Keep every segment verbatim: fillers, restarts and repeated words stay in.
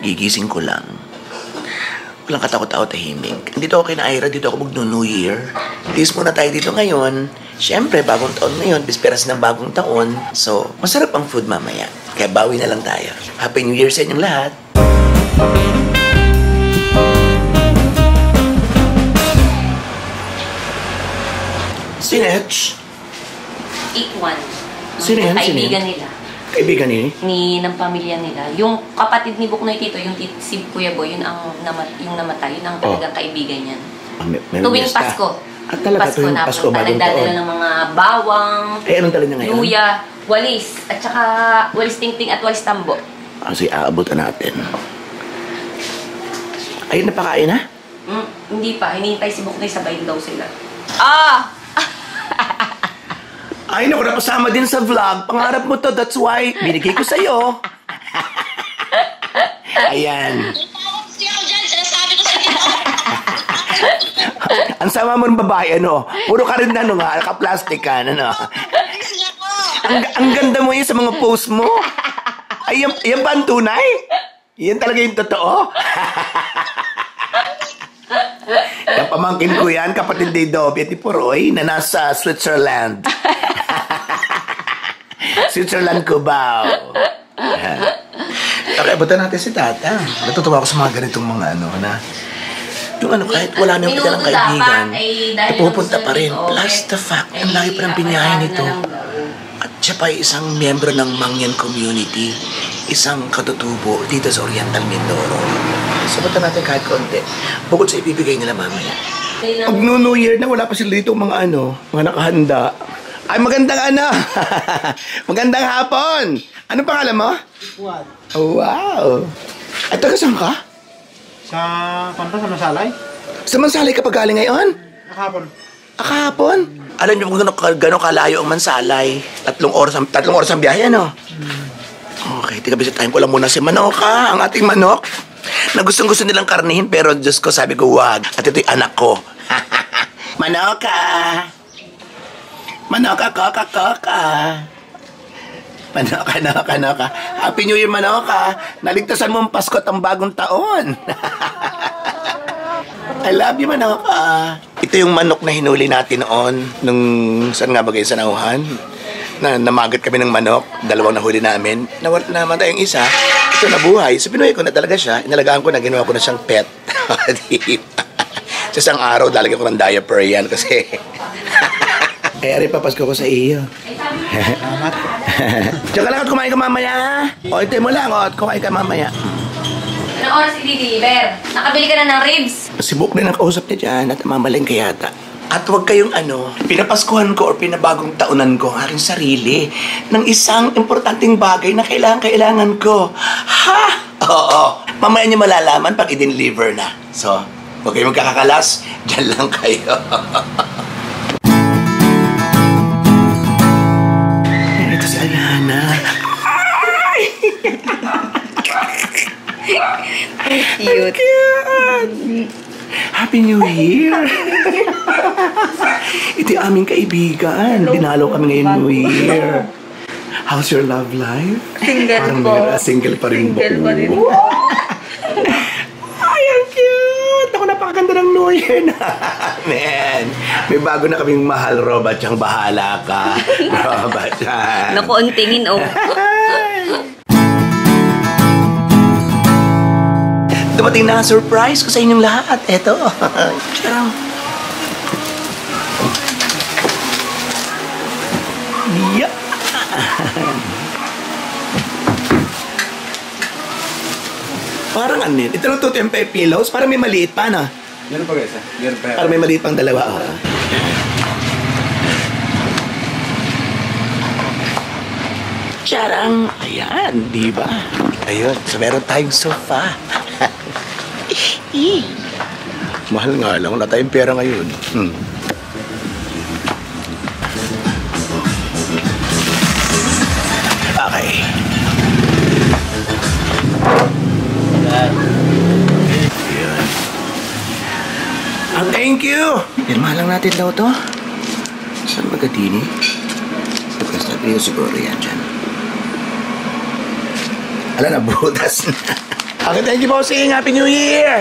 Gigising ko lang. Walang katakot-takot, tahimik. Dito ako kina Ira, dito ako mag-New Year. Tiis muna tayo dito ngayon. Siyempre, bagong taon ngayon, bisperas ng bagong taon. So, masarap ang food mamaya. Kaya bawi na lang tayo. Happy New Year sa inyong lahat. Sinech? eight one. Sino yan? Kaibigan nila. Kaibigan ni? Ni ng pamilya nila. Yung kapatid ni Buknoy Tito, yung tit, si Kuya Boy, yun ang namat, yung namatay, yun ang talagang oh. kaibigan niyan. Ah, may, tuwing Pasko. At talaga Pasko tuwing na Pasko, punta. bagong Nagdadala taon. ng mga bawang, eh, anong dala niya ngayon? luya, walis, at saka walis tingting at walis tambo. Kasi aabutan natin. Ay, napakain na? Mm, hindi pa. Hinihintay si Buknoy, sabayin daw sila. Ah! Ay, naku, napasama din sa vlog. Pangarap mo to, that's why binigay ko sa'yo. Ayan. Ang sama mo ng babae, ano? Puro ka rin na, ano nga, naka-plastic ka, ano? Ang, ang ganda mo yun sa mga post mo. Ay, yan, yan ba ang tunay? Yan talaga yung totoo? Yung pamangkin ko yan, kapatid ni Dobby at Poroy, na nasa Switzerland. Switzerland, Cubao. Okay, abutan natin si Tata. Natutuwa ako sa mga ganitong mga ano na yung ano, kahit wala na yung kailang kaibigan, ay pupunta pa rin. Plus the fact, ang laki pa ng binyahe nito. At siya pa ay isang miyembro ng Mangyan community. Isang katutubo dito sa Oriental Mindoro. Sabutan natin kahit konti. Bukod sa ibibigay nila mamaya. Pag New Year na, wala pa sila dito mga ano, mga nakahanda. Ay, magandang ano. Magandang hapon. Ano pangalan mo? What? Oh, wow. Ay, taga saan ka? Sa, kanta sa Masalay? Sa Mansalay ka pa galing ngayon? Nakapon. Akahapon? Alam niyo kung gano'ng gano kalayo ang Mansalay. Tatlong oras ang, tatlong oras ang biyahe, ano? Hmm. Okay, tiga bisitahin ko lang muna si Manoka, ang ating manok. Na gustong gusto nilang karnihin, pero Diyos ko, sabi ko, wag. At ito'y anak ko. Manoka! Manoka, koka, koka. Manoka, noka, noka. Happy New Year, Manoka. Naligtasan mo ang Pasko at ang bagong taon. I love you, Manoka. Ito yung manok na hinuli natin noon. Nung, saan nga ba kayo, sa nauhan? Na namagat kami ng manok. Dalawang nahuli namin. Nawal, namatay yung isa. Ito nabuhay. So, pinuhay ko na talaga siya. Inalagaan ko na, ginawa ko na siyang pet. Sa isang araw, lalagyan ko ng diaper yan kasi... Eh, ari, papasko ko sa iyo. Salamat. Tsaka lang at kumain ka mamaya. O, ito mo lang, o, at kumain ka mamaya. Anong oras i-deliver? Nakabili ka na ng ribs? Si Buk na nakausap niya dyan at mamaling ka yata. At huwag kayong ano, pinapaskuhan ko o pinabagong taunan ko ang aking sarili ng isang importanteng bagay na kailangan-kailangan ko. Ha? Oo. Mamaya niyo malalaman pag i-deliver na. So, huwag kayong magkakakalas. Diyan lang kayo. Ito si Ayana. Cute. Cute. Happy New Year! Ito yung aming kaibigan. Dinalo kami ngayon New Year. How's your love life? Single Parang po. Meron, single pa rin Single po. pa rin. Ay, ang cute! Ako, napakaganda ng New Year namin. May bago na kaming mahal, Robert. Siyang bahala ka. Robert, siya. Naku, ang tingin, oh. Dumating na surprise ko sa inyong lahat. Eto. Charang. Yeah. Parang ano yun? Ito lang two tempe pillows. Parang may maliit pa, no? Meron pa guys, ha? Meron pa. Parang may maliit pang dalawa. Oh. Charang. Ayan, di ba? Ayun. So, meron tayong sofa. Mahal nga lang. Wala tayong pera ngayon. Hmm. Okay. Ayan. Ah, thank you! Pirma lang natin daw to. Saan magatini? Pagkas natin yung siguro yan dyan. Ala na, butas na. Okay, thank you, bossing. Happy New Year!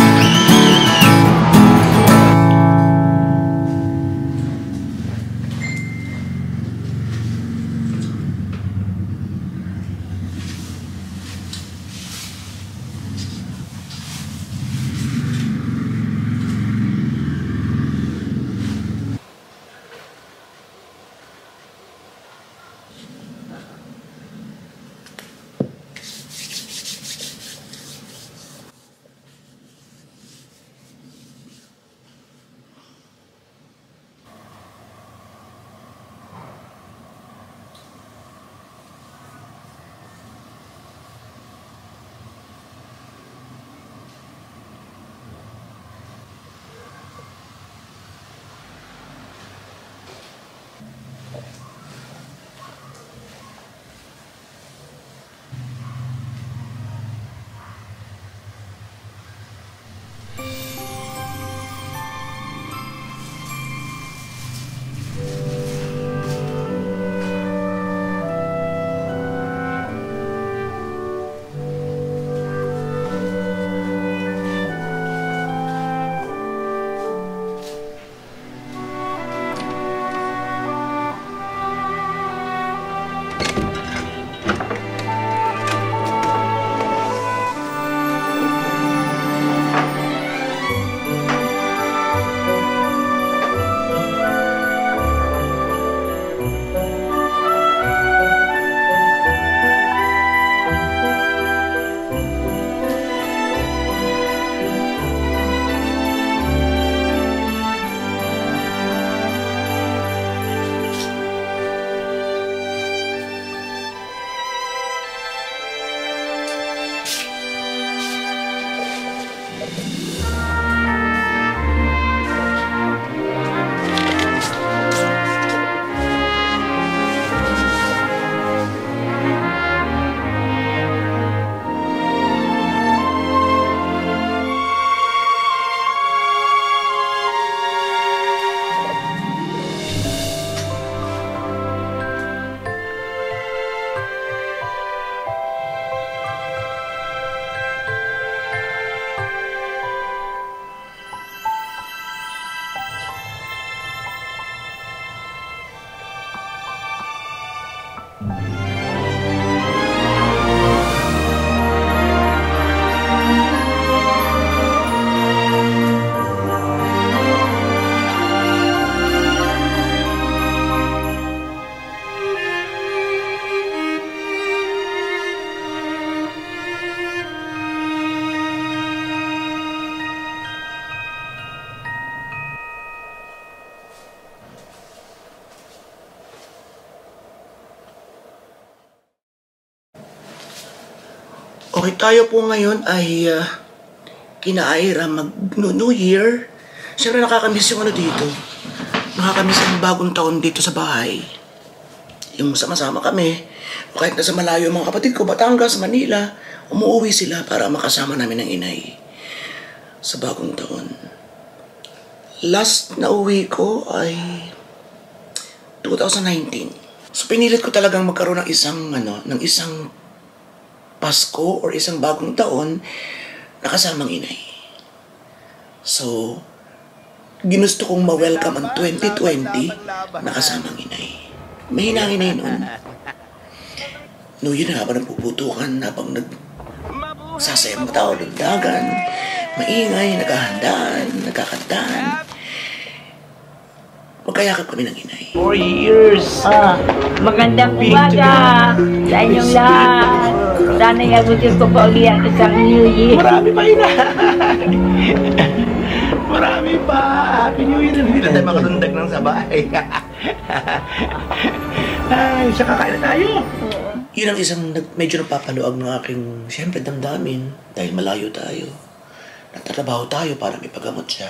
Okay, tayo po ngayon ay uh, kina-Ira mag-New Year. Siyempre nakakamiss yung ano dito. Nakakamiss ang bagong taon dito sa bahay. Yung sama-sama kami. O kahit nasa malayo mga kapatid ko, Batangas, Manila, umuwi sila para makasama namin ang inay sa bagong taon. Last na uwi ko ay twenty nineteen. So pinilit ko talagang magkaroon ng isang ano, ng isang Pasko or isang bagong taon na kasamang inay. So, ginusto kong ma-welcome ang twenty twenty na kasamang inay. May hinangin na yun nun. No, yun habang nagpuputukan, habang nagsasayang tao, nagdagan, maingay, naghahandaan, nagkakantaan. Magkayakap kami ng inay. Four years! Ah, magandang umaga sa inyong lahat. Sana'y abutin ko pa uli ang isang New Year. Marami pa yun. Marami pa. Happy New Year. Hindi na tayo makalundag ng sabay. Ay, siya kakain na tayo. Yun ang isang medyo napapaluag ng aking, siyempre, damdamin. Dahil malayo tayo. Nagtatrabaho tayo para may paggamot siya.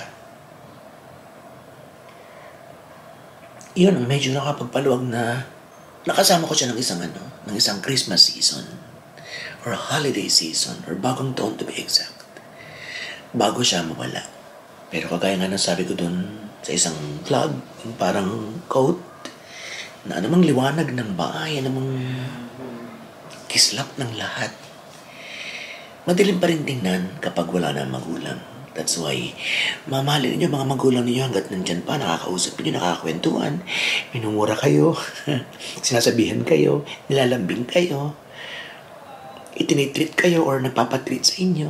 Yun ang medyo nakapagpaluwag na nakasama ko siya ng isang ano, ng isang Christmas season or holiday season or bagong taon to be exact. Bago siya mawala. Pero kagaya nga ng sabi ko dun sa isang vlog, yung parang quote na anumang liwanag ng bahay, anumang kislap ng lahat, madilim pa rin tingnan kapag wala na magulang. That's why, mamahalin niyo mga magulang niyo hanggat nandyan pa, nakakausap niyo, nakakakwentuhan, minumura kayo, sinasabihan kayo, nilalambing kayo, itinitreat kayo or nagpapatreat sa inyo.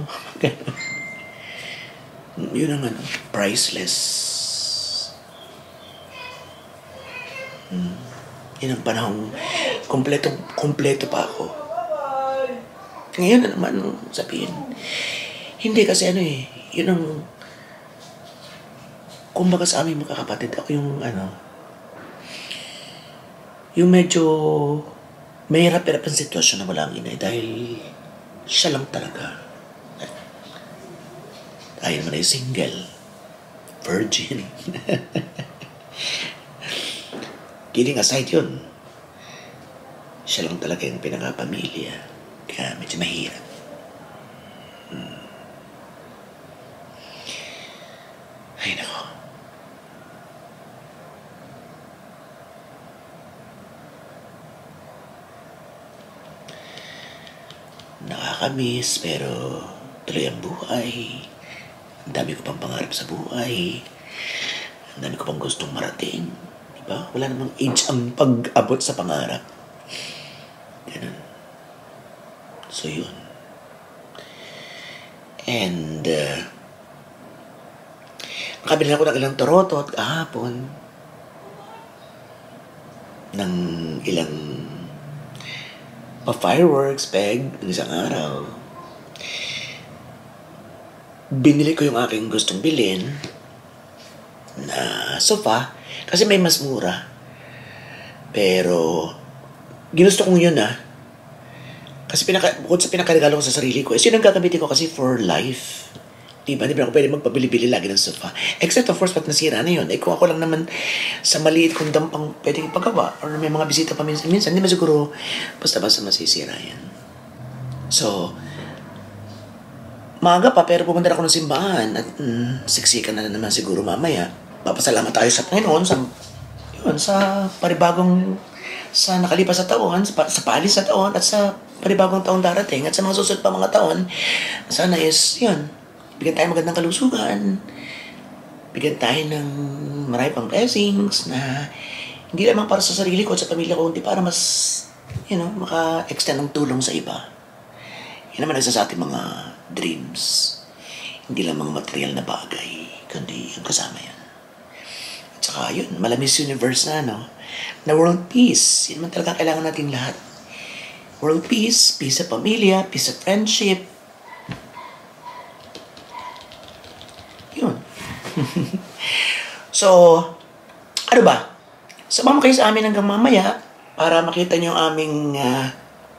Yun ang ano, priceless. Hmm. Yun ang panahong kompleto, kompleto pa ako. Ngayon na naman, sabihin, hindi kasi ano eh, yun ang, kumbaga sa aming magkakapatid, ako yung ano, yung medyo mahirap-hirap ang sitwasyon na wala ang inay dahil siya lang talaga. Dahil man ay single, virgin. Kidding aside yun, siya lang talaga yung pinakapamilya. Kaya medyo mahirap. Hmm. Ay, nako. Nakakamiss, pero tuloy ang buhay. Ang dami ko pang pangarap sa buhay. Ang dami ko pang gustong marating. Diba? Wala namang age ang pag-abot sa pangarap. Ganun. So, yun. And, uh, nakabili ako ng ilang torotot kahapon. Ng ilang pa-fireworks, peg, ng isang araw. Binili ko yung aking gustong bilhin na sofa kasi may mas mura. Pero, ginusto kong yun ah. Kasi pinaka, bukod sa pinakaregalo ko sa sarili ko, is yun ang gagamitin ko kasi for life. Diba? Di ba ako pwede magpabili-bili lagi ng sofa? Except of course, pag nasira na yun. Eh kung ako lang naman sa maliit kong dampang pwede ipagawa or may mga bisita pa minsan, minsan, di ba siguro basta-basta masisira yan. So, maaga pa pero pumunta ako ng simbahan at mm, siksikan na naman siguro mamaya. Papasalamat tayo sa Panginoon sa, yun, sa paribagong sa nakalipas sa taon, sa, sa paalis sa taon, at sa panibagong taon darating, at sa mga susunod pa mga taon, sana is, yun, bigyan tayo magandang kalusugan, bigyan tayo ng marami pang blessings na hindi lamang para sa sarili ko at sa pamilya ko, hindi para mas, you know, maka-extend ng tulong sa iba. Yan naman isa sa ating mga dreams. Hindi lang mga material na bagay, kundi yung kasama yan. At saka yun, Malamis Universe na, no? Na world peace. Yan man talaga kailangan natin lahat. World peace, peace sa pamilya, peace sa friendship. Yun. So, ano ba? Sumama kayo sa amin hanggang mamaya para makita nyo ang aming uh,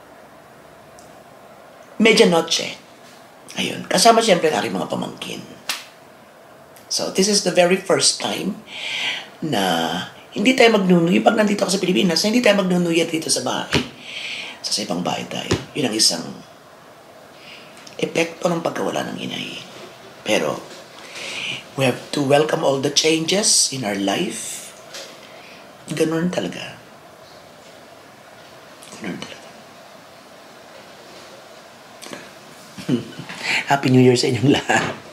medianoche. Ayun. Kasama siyempre ang aking mga pamangkin. So, this is the very first time na hindi tayo magnunuy. Pag nandito ako sa Pilipinas, hindi tayo magnunuy dito sa bahay. Sa, sa ibang bahay tayo. Yun ang isang epekto ng pagkawala ng inay. Pero, we have to welcome all the changes in our life. Ganun talaga. Ganun talaga. Happy New Year sa inyong lahat.